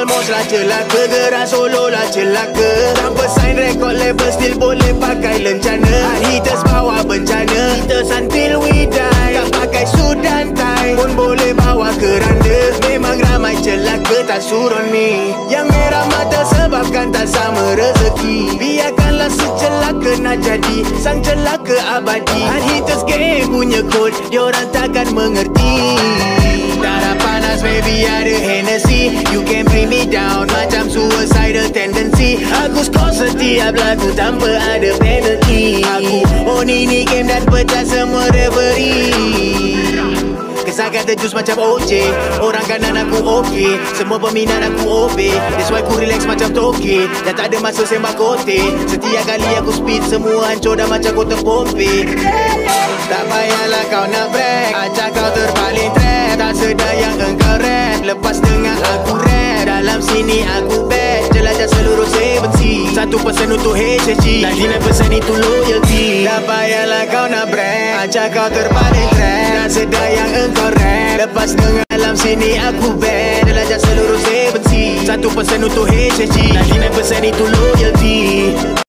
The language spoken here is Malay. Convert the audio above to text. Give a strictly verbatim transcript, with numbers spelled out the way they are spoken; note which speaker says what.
Speaker 1: almost lah celaka, gerak solo lah celaka. Tanpa sign record label still boleh pakai lencana. Haters bawa bencana, haters until we die. Tak pakai suit dan tie pun boleh bawa keranda. Memang ramai celaka tak surun ni. Yang merah mata sebabkan tak sama rezeki. Biarkanlah secelaka nak jadi sang celaka abadi. And haters game punya code, diorang takkan mengerti. Darah panas baby ada Hennessy. You can bring me down macam suicidal tendency. Aku score setiap lagu tanpa ada penalty. Aku own ini game dan pecah semua referee. Kesal kata jus macam O J. Orang kanan aku okay, semua peminat aku obey. That's why aku relax macam toke. Dah tak ada masa sembah kote. Setiap kali aku speed semua hancur dah macam kota pompe. Tak payahlah kau nak brag, acak kau terpaling trap. Tak sedar yang engkau rap, lepas dengar aku rap. Dalam sini aku bad, jelajah seluruh seven seas. Satu persen untuk H S G, ninety-nine percent itu loyalty. Tak payahlah kau nak brag, acak kau terpaling trap. Tak sedar yang engkau rap, lepas dengar dalam sini aku bad. Jelajah seluruh seven seas. Satu persen untuk H S G, ninety-nine percent itu loyalty.